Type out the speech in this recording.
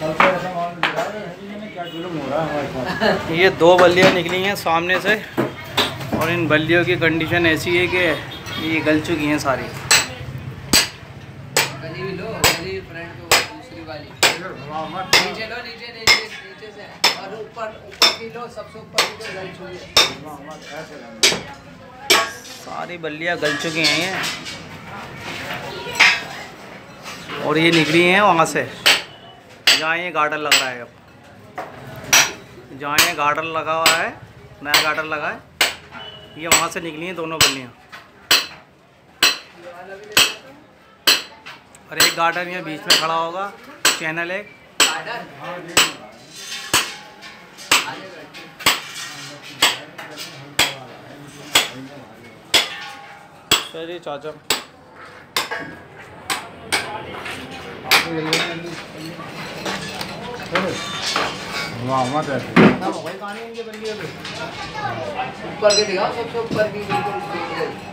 ये 2 बल्लियाँ निकली हैं सामने से और इन बल्लियों की कंडीशन ऐसी है कि ये गल चुकी हैं सारी। नीचे लो, नीचे से और ऊपर की लो, सबसे ऊपर की गल चुकी है। सारी बल्लियाँ गल चुकी हैं ये, और ये निकली हैं वहाँ से जहाँ ये गार्डर लग रहा है। अब जहाँ ये गार्डर लगा हुआ है, नया गार्डर लगा है, ये वहाँ से निकली हैं दोनों बल्लियाँ। और एक गार्डर ये बीच में खड़ा होगा, चैनल है। चलिए चाचा ऊपर के दिखाओ, सबसे ऊपर की बिल्कुल।